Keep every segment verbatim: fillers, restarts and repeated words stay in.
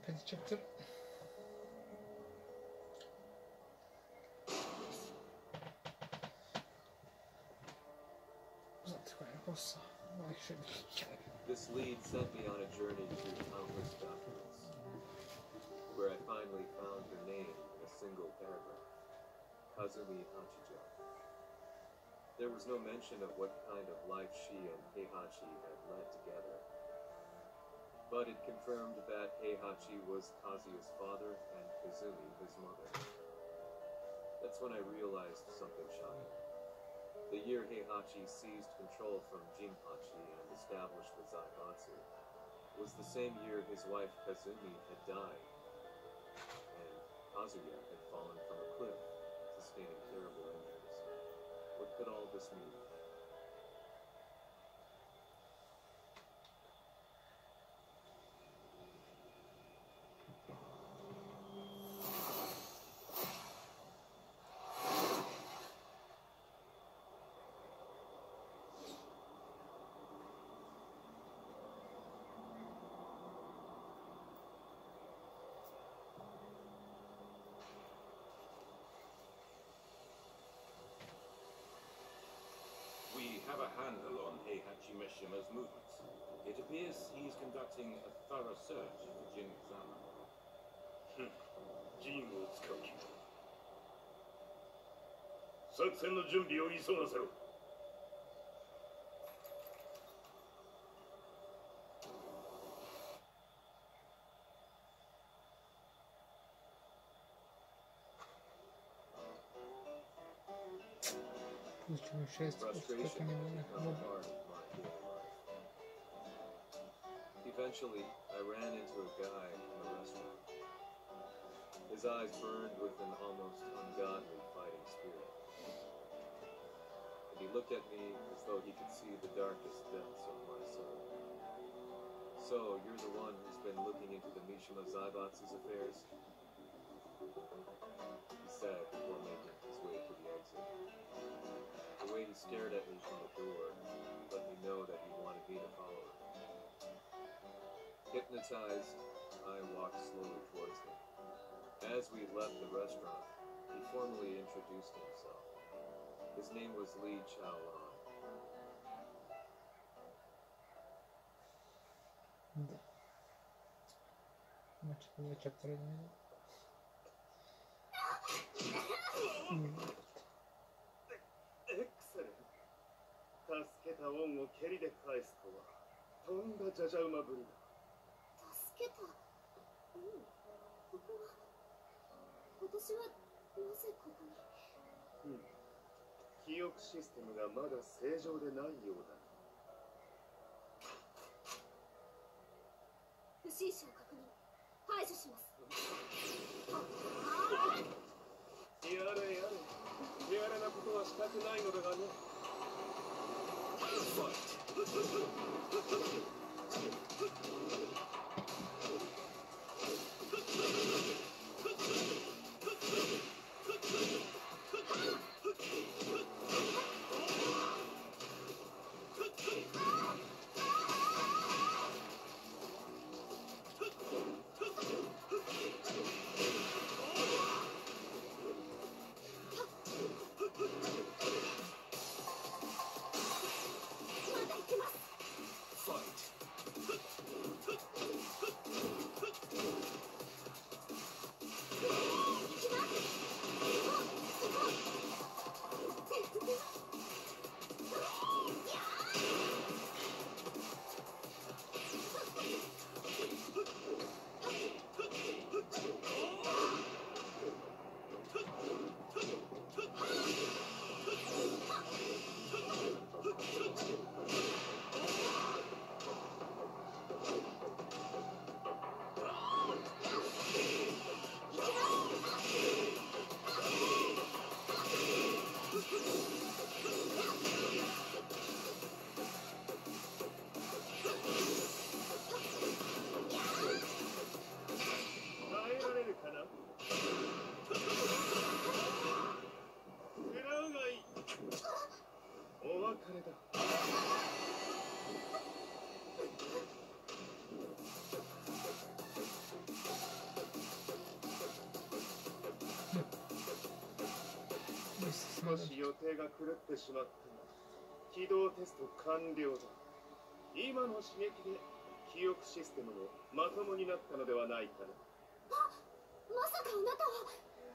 pet çıktı. This lead sent me on a journey through countless documents, where I finally found her name in a single paragraph, Kazumi Hachijo. There was no mention of what kind of life she and Heihachi had led together, but it confirmed that Heihachi was Kazuya's father and Kazumi his mother. That's when I realized something shocking. The year Heihachi seized control from Jinpachi and established the Zaibatsu was the same year his wife Kazumi had died, and Kazuya had fallen from a cliff, sustaining terrible injuries. What could all this mean? We have a handle on Heihachi Mishima's movements. It appears he's conducting a thorough search for Jin Kazama. Jinを使う気か。作戦の準備を急がせろ。 Получил шесть, что-то не было. Eventually, I ran into a guy in a restaurant. His eyes burned with an almost ungodly fighting spirit. And he looked at me as though he could see the darkest depths of my soul. So, you're the one who's been looking into the Mishima Zaibatsu's affairs? He said before making his way to the exit. The way he stared at me from the door let me know that he wanted me to follow him. Hypnotized, I walked slowly towards him. As we left the restaurant, he formally introduced himself. His name was Li Chaolan. Да. Значит, два чаптера не Excellent. 助けた恩を蹴りで返すとはとんだじゃじゃ馬ぶりだ。 助けた。うん。ここは。私はなぜここに。うん。 記憶システムがまだ正常でないようだ。 不審者を確認。排除します。 やれやれ。手荒なことはしたくないのだがね。 まだ行きます。 まだ少し予定が狂ってしまったが、起動テスト完了だ。今の刺激で記憶システムもまともになったのではないかな。 まさかあなたは。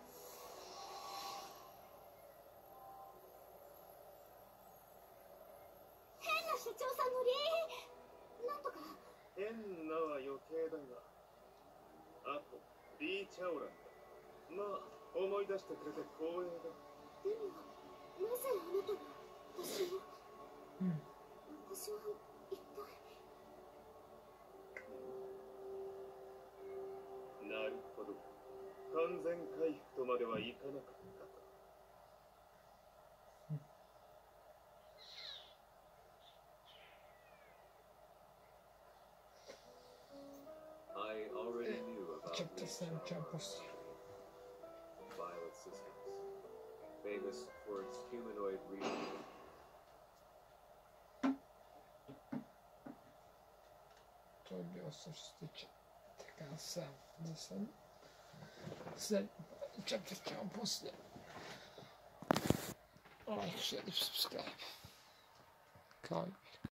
変な社長さんのリーなんとか。 変なは余計だが、あとリー・チャオランだ。まあ思い出してくれて光栄だ。 でもなぜあなたが私を。 うん私は一体。 なるほど。完全回復とまではいかなかったか。 I already knew about チャプター Lee さん Chao キャンパス Violet Systems, famous for its humanoid reading. 塗料そしてチャプターさんですね。Then chapter campus like, share, subscribe. Bye.